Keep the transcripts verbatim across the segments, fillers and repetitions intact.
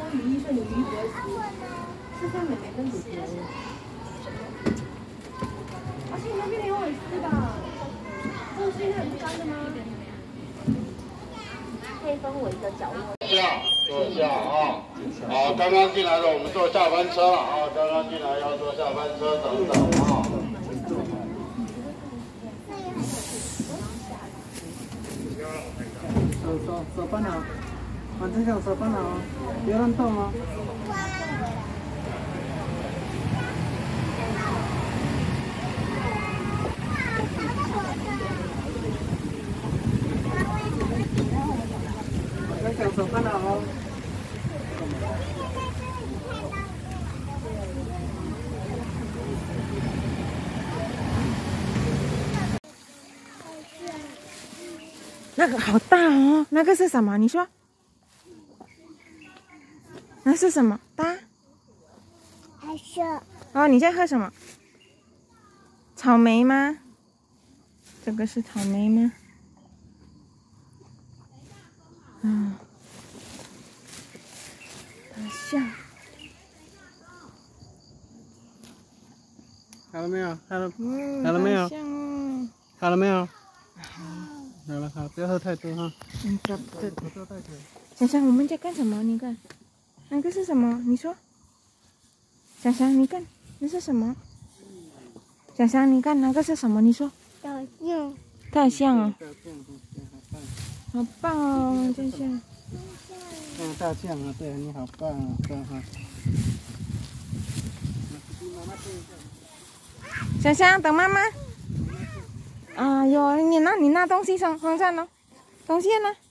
雨衣，所以你雨衣不会湿。是像妹妹跟姐姐。而且那边没有很湿吧？这是现在很干的吗？可以分为一个角落。 下，坐下啊！好，刚刚进来的我们坐下班车啊，刚刚进来要坐下班车等等啊。 手手手放好，往这上手放好哦，不要乱动哦。要小手放好哦。 那个好大哦，那个是什么？你说？那是什么？大？ 还是哦，你在喝什么？草莓吗？这个是草莓吗？嗯，大象。 好了没有？好了， 嗯， 好了没有大象哦。 好了没有？好了，好，不要喝太多哈。 嗯，对对。 口罩戴起来。 想想我们在干什么？你看，那个是什么？你说。想想，你看，那是什么？想想，你看那个是什么？你说。 大象。 大象哦， 大象， 好棒哦，大象。 嗯，大象啊，对你好棒啊，对哈。 想想，等妈妈。啊，有你拿你拿东西上放上了，东西呢？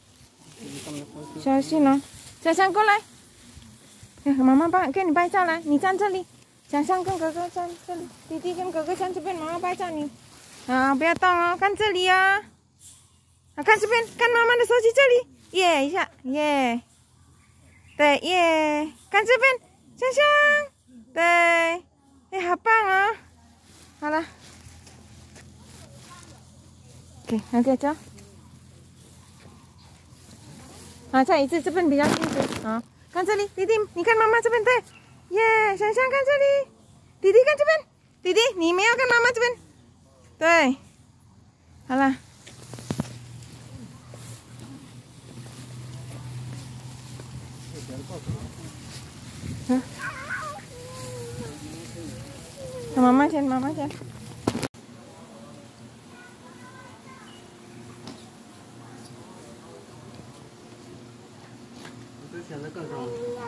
小心哦，想想过来。妈妈帮给你拍照来，你站这里。想想跟哥哥站这里，弟弟跟哥哥站这边，妈妈拍照你。啊，不要动哦，看这里啊。啊，看这边，看妈妈的手机这里，耶一下，耶。对，耶，看这边，想想，对，哎，好棒啊、哦！好了。OK， OK， 走。啊，再一次，这边比较清楚。好，看这里，弟弟，你看妈妈这边，对，耶，想想看这里，弟弟看这边，弟弟，你们要看妈妈这边，对，好了。嗯，看妈妈先，妈妈先。 想着干什么？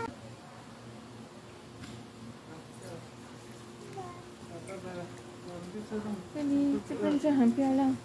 这里这边就很漂亮。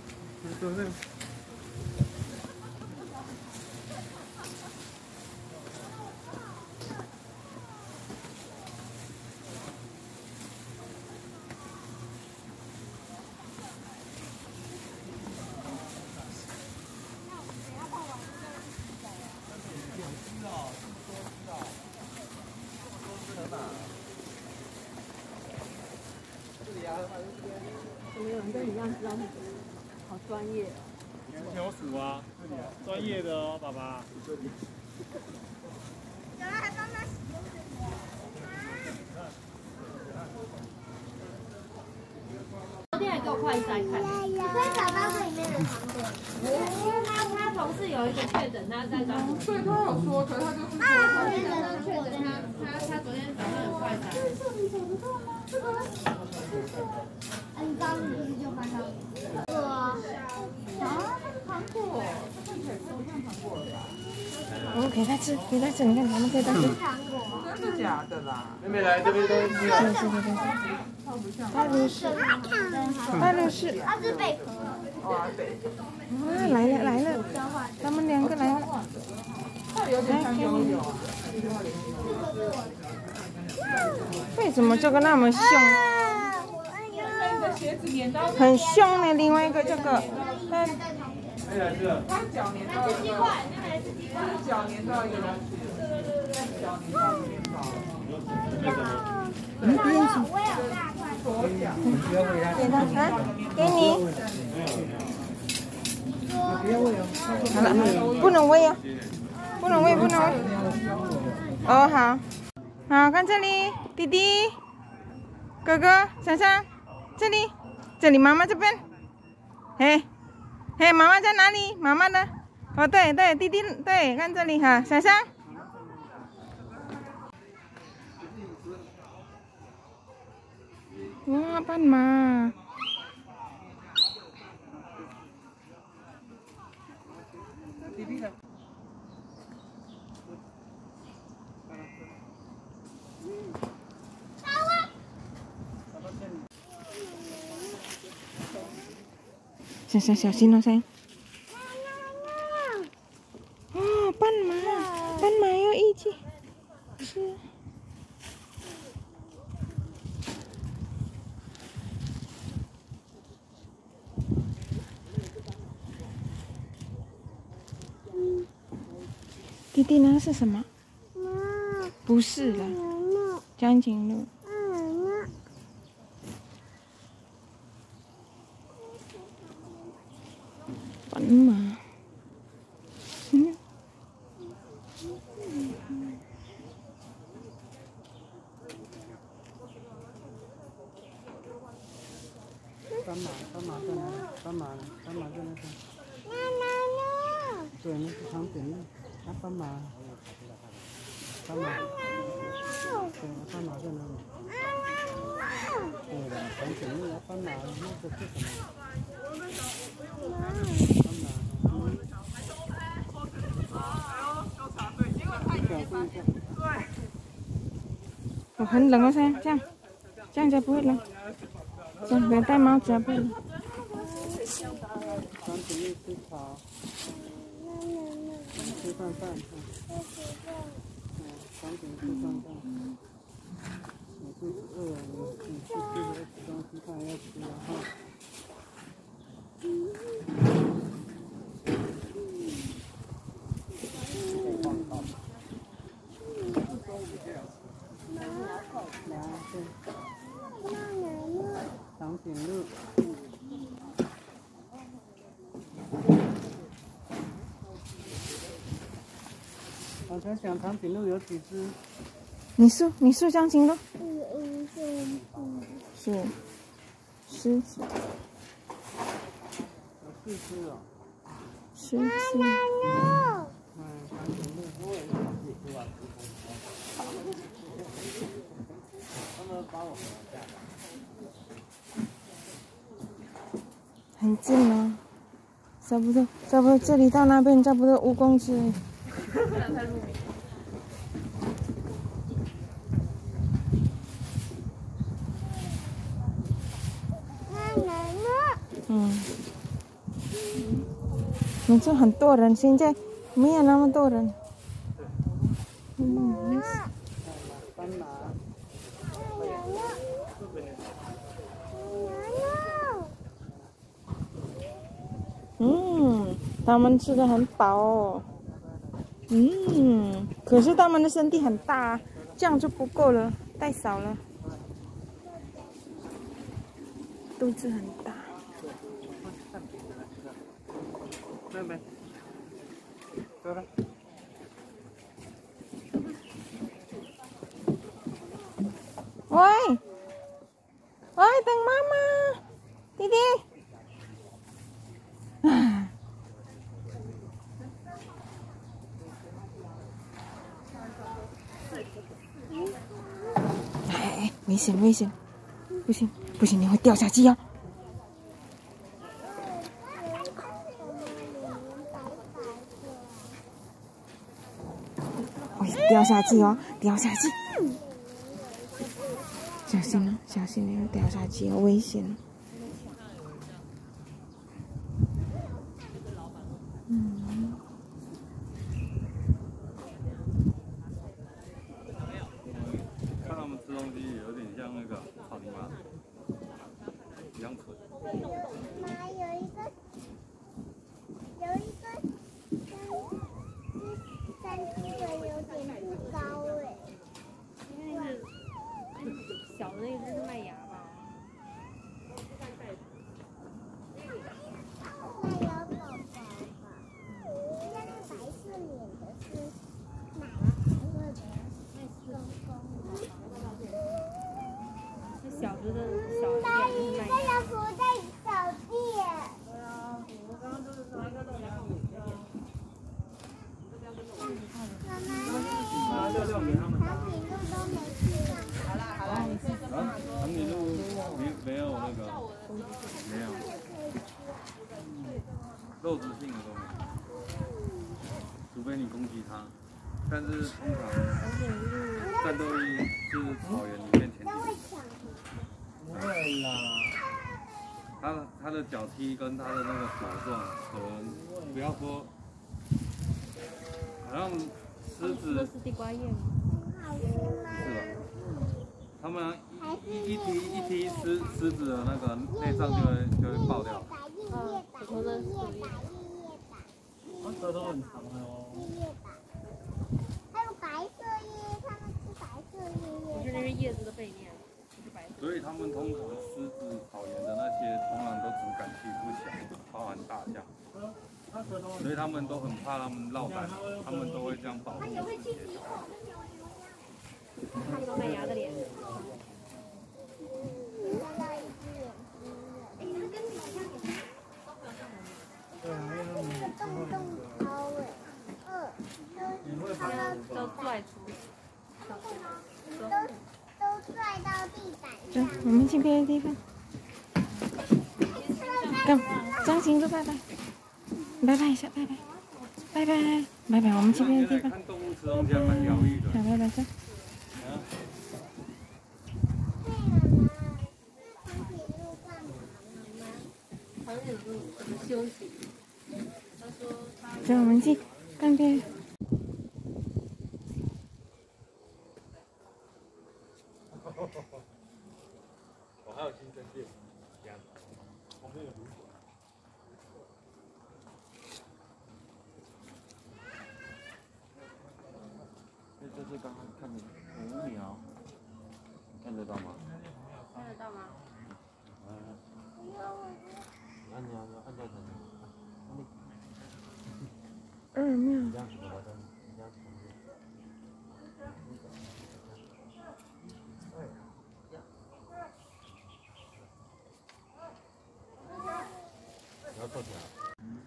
没有人跟你一样知道是什么，好专业哦。 你很有数啊，专业的哦，爸爸。 昨天还给我快筛看， 你可以找到这里面的糖果。 他他同事有一个确诊，他在刚。 所以他有说，可是他就是说， 昨天早上确诊，他他他昨天早上有快筛。 这是你找得到吗？这个？哎，你刚刚不是就翻到？这个啊， 糖果，看起来不像糖果了吧？ 哦，给他吃，给他吃，你看，咱们给他吃。 糖果。 真的假的啦？ 妹妹来这边都吃啊。 是是是是。大律师，大律师。 它是贝壳。 哇，对。 啊，来了来了，他们两个来了。 它有点像悠悠啊。 为什么这个那么凶？很凶呢，另外一个这个，它它脚粘到一个，它是脚粘到一个东西，脚粘到面包。 嗯，不用手。 我有大块。 给他啊，给你。好了，不能喂啊，不能喂，不能喂。 哦，好，好，看这里，弟弟，哥哥，想想，这里，这里，妈妈这边，嘿，嘿，妈妈在哪里？妈妈呢？哦，对对，弟弟对，看这里哈，想想。哇，斑马。 弟弟的。 想想小心哦，想。哦，斑马，斑马要一起吃。弟弟那是什么？不是的，长颈鹿。斑马。嗯。 斑马，斑马在哪里？斑马，斑马在那边。对，那是长颈鹿。啊，斑马。斑马。对，斑马在哪里？对的，长颈鹿啊，斑马，那个是什么？斑马。嗯。 哦，很冷哦，现在这样，这样才不会冷。这样不要戴帽子啊，不冷。 长颈鹿吃草，吃饭饭，嗯，长颈鹿吃饭饭。我肚子饿了，你去吃点东西，看要吃了哈。长颈鹿。我在想长颈鹿有几只？ 你数，你数长颈鹿。是，狮子。 有四只哦。 狮子。 嗯，长颈鹿我也是四只啊。他们把我下来。 很近哦，差不多，差不多这里到那边差不多五公尺。嗯，你这很多人，现在没有那么多人。嗯。 斑马。 嗯，他们吃的很饱哦。嗯，可是他们的身体很大，这样就不够了，太少了。肚子很大。 妹妹，过来。 喂，喂，等妈妈，弟弟。啊！哎，危险危险，不行不行，你会掉下去哦。会掉下去哦，掉下去。小心哦，小心你会掉下去哦，危险。嗯。 看他们吃东西有点像那个草泥马，一样蠢。 妈，有一个，有一个山山猪的有点不高哎。 因为那个小的那只是麦芽吧？ 非你攻击它。但是通常战斗力是草原里面前进。 不会啦。 它它的脚踢跟它的那个手状，可能不要说，好像狮子这是地瓜叶吗？ 是吧？他们一一踢一踢狮狮子的那个内脏就会就会爆掉。 嗯， 我的是它舌头很长的哦。 还有白色叶，他们吃白色叶叶。 就是那个叶子的背面，是白色。 所以他们通常狮子、草原的那些，通常都只敢欺负小，包含大象。所以他们都很怕他们落单，他们都会这样保护自己的小孩。 看不到麦芽的脸。 对啊，因为他们洞洞凹哎，嗯，都看到都拽出， 都都拽到地板走上。， 我们去别的地方。干，张晴说拜拜，拜拜一下，拜拜，拜拜，拜拜，我们去别的地方。 看动物吃东西还蛮疗愈的。 好，拜拜，走。 好像有时候怎么休息。他说他。 走，我们去看别的。 我还有新生店，一样，旁边有卤水。这这是刚刚看的五秒，看得到吗？ 看得到吗？ 嗯。按钮按钮按掉才能。 二秒。 这样子的话，这样子。要坐起来。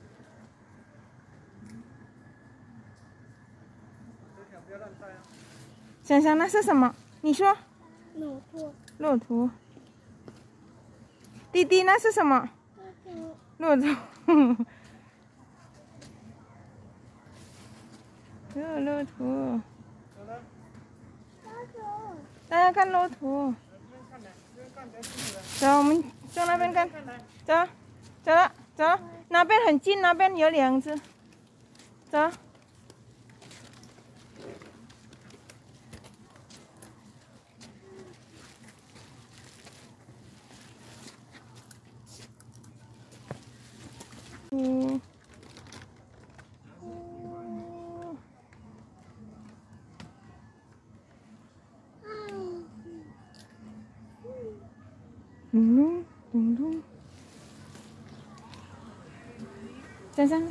想想那是什么？你说。 骆驼。 骆驼。弟弟，那是什么？骆驼。有骆驼。大家看骆驼。走，我们坐那边看。走，走了，走，那边很近，那边有两只。走。嗯。咚咚咚咚，珊珊，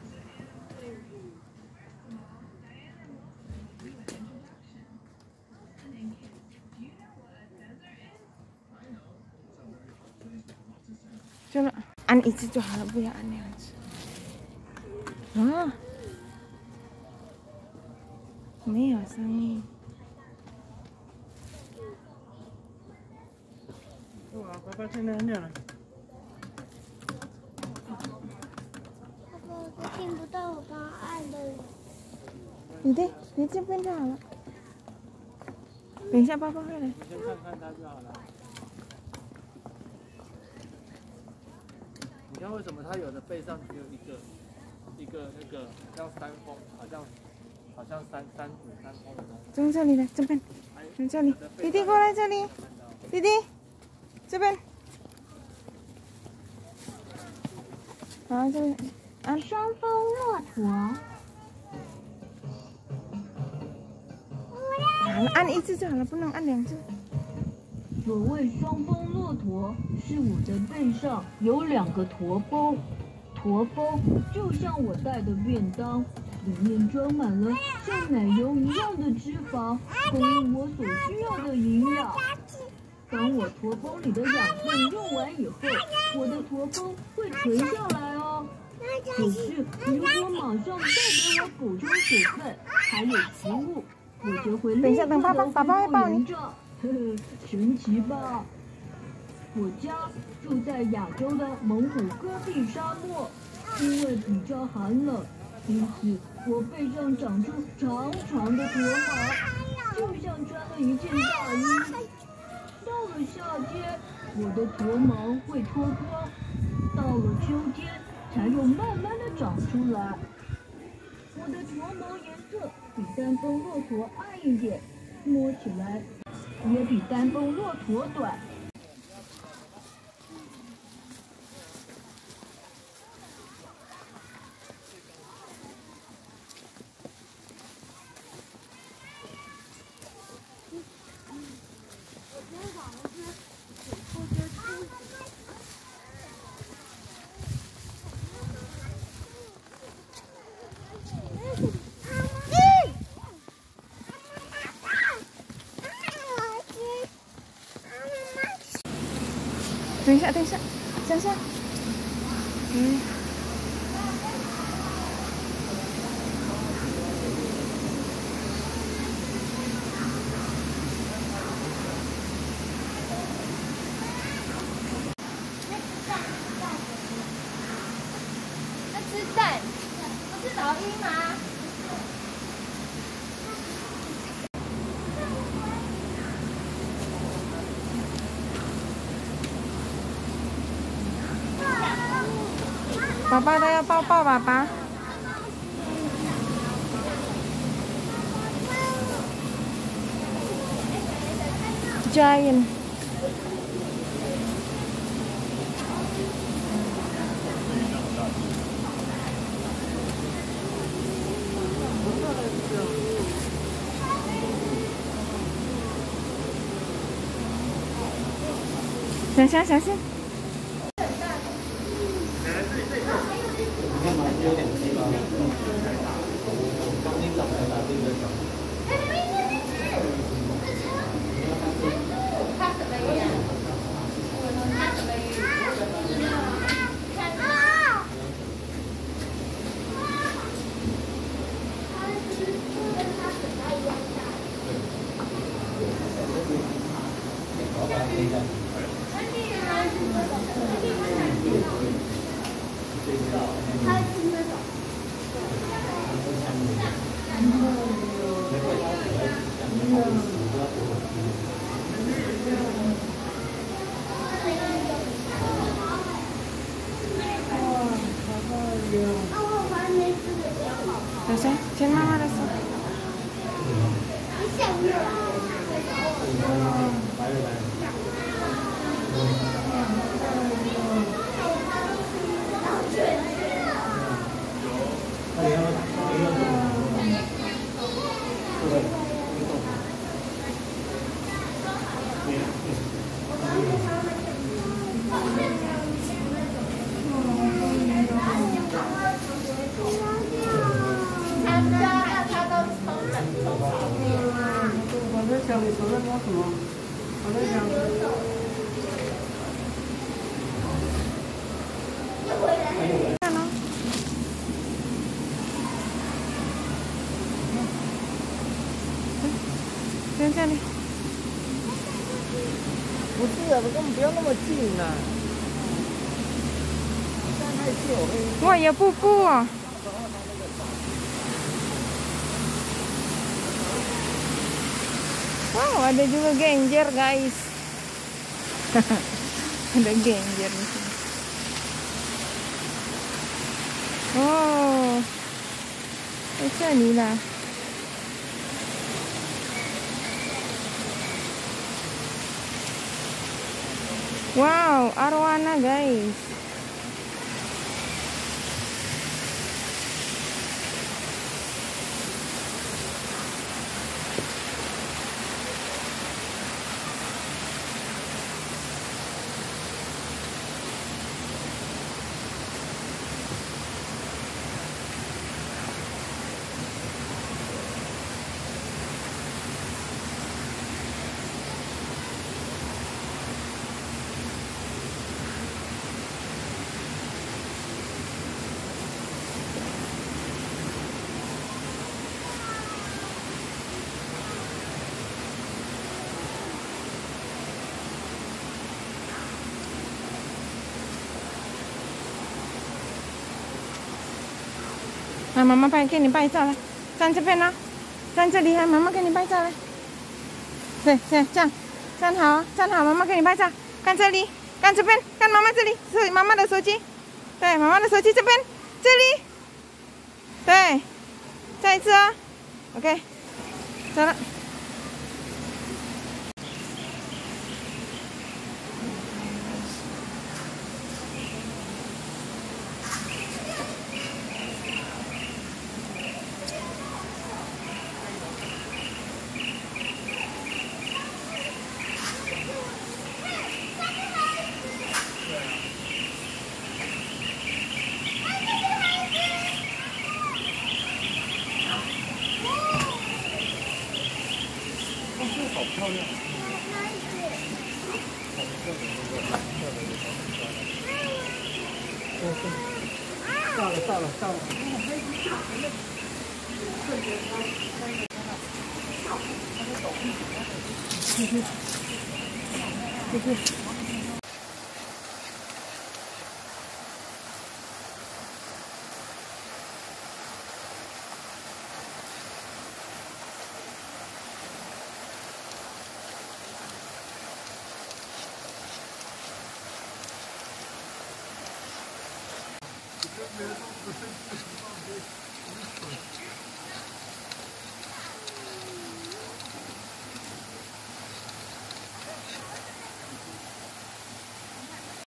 就了，按一次就好了，不要按两次。啊，没有声音。 哇，爸爸现在很亮了。 爸爸，我都听不到我刚刚按的。 你对，你这边就好了。等一下，爸爸会来。 你先看看它就好了。你看为什么它有的背上只有一个一个那个像山峰，好像好像山山谷山峰的东西。 从这里来，这边，从这里，弟弟过来这里，弟弟，这边。好，这边，啊， 双峰骆驼。 好了，按一次就好了，不能按两次。 所谓双峰骆驼，是我的背上有两个驼峰，驼峰就像我带的便当，里面装满了像奶油一样的脂肪，供应我所需要的营养。当我驼峰里的养分用完以后，我的驼峰会垂下来哦。可是如果马上再给我补充水分，还有食物，我就会立刻的恢复原状。呵呵，神奇吧？我家住在亚洲的蒙古戈壁沙漠，因为比较寒冷， 因此我背上长出长长的驼毛，就像穿了一件大衣。到了夏天，我的驼毛会脱光，到了秋天才又慢慢的长出来。我的驼毛颜色比丹峰骆驼暗一点，摸起来也比丹峰骆驼短。 等一下，等一下，想想，嗯。 那吃蛋，不是老鹰吗？ 爸爸都要抱抱爸爸。Giant。想想想想。 有点黑吧？刚刚找来打这个小。 等下，牵妈妈的手。我在想你手在摸什么？我在想。看咯。在这里。 不是啊，我根本不要那么近呐。这样太近，我会。 哇，有瀑布哦。Wow, ada juga genjer guys. Ada genjer di sini. Oh, itu Nila. Wow, arwana guys. 妈妈拍给你拍照来，站这边呢，站这里来，妈妈给你拍照来。对对，这样站好，站好，妈妈给你拍照。看这里，看这边，看妈妈这里，是妈妈的手机。对，妈妈的手机这边，这里。对，再一次啊 ，OK， 走了。 好漂亮。 到了到了到了。谢谢，谢谢。 别